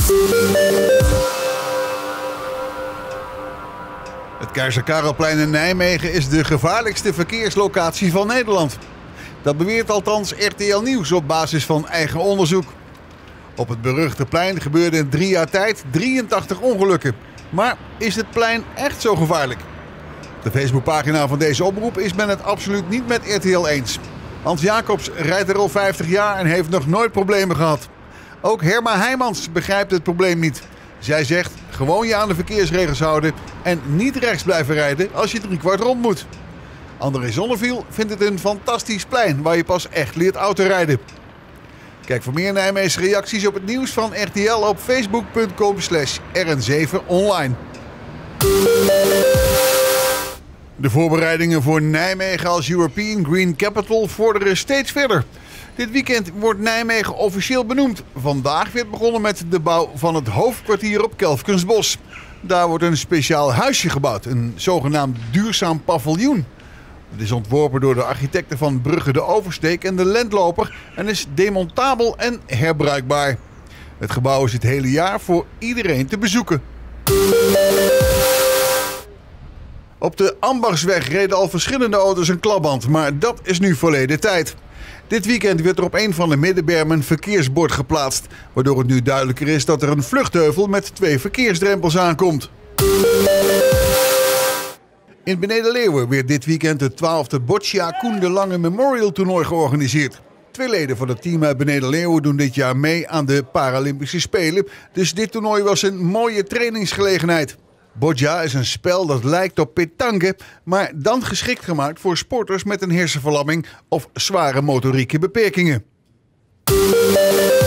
Het Keizer Karelplein in Nijmegen is de gevaarlijkste verkeerslocatie van Nederland. Dat beweert althans RTL Nieuws op basis van eigen onderzoek. Op het beruchte plein gebeurden in 3 jaar tijd 83 ongelukken. Maar is het plein echt zo gevaarlijk? De Facebookpagina van deze oproep is men het absoluut niet met RTL eens. Hans Jacobs rijdt er al 50 jaar en heeft nog nooit problemen gehad. Ook Herma Heijmans begrijpt het probleem niet. Zij zegt gewoon je aan de verkeersregels houden en niet rechts blijven rijden als je 3/4 rond moet. André Zonneviel vindt het een fantastisch plein waar je pas echt leert autorijden. Kijk voor meer Nijmeegse reacties op het nieuws van RTL op facebook.com/rn7online. De voorbereidingen voor Nijmegen als European Green Capital vorderen steeds verder. Dit weekend wordt Nijmegen officieel benoemd. Vandaag werd begonnen met de bouw van het hoofdkwartier op Kelfkensbos. Daar wordt een speciaal huisje gebouwd, een zogenaamd duurzaam paviljoen. Het is ontworpen door de architecten van Brugge de Oversteek en de Lentloper en is demontabel en herbruikbaar. Het gebouw is het hele jaar voor iedereen te bezoeken. Op de Ambachtsweg reden al verschillende auto's een klapband, maar dat is nu verleden tijd. Dit weekend werd er op een van de middenbermen een verkeersbord geplaatst, waardoor het nu duidelijker is dat er een vluchtheuvel met 2 verkeersdrempels aankomt. In Beneden-Leeuwen werd dit weekend het 12e Boccia Koen de Lange Memorial Toernooi georganiseerd. 2 leden van het team uit Beneden-Leeuwen doen dit jaar mee aan de Paralympische Spelen, dus dit toernooi was een mooie trainingsgelegenheid. Boccia is een spel dat lijkt op pétanque, maar dan geschikt gemaakt voor sporters met een hersenverlamming of zware motorieke beperkingen.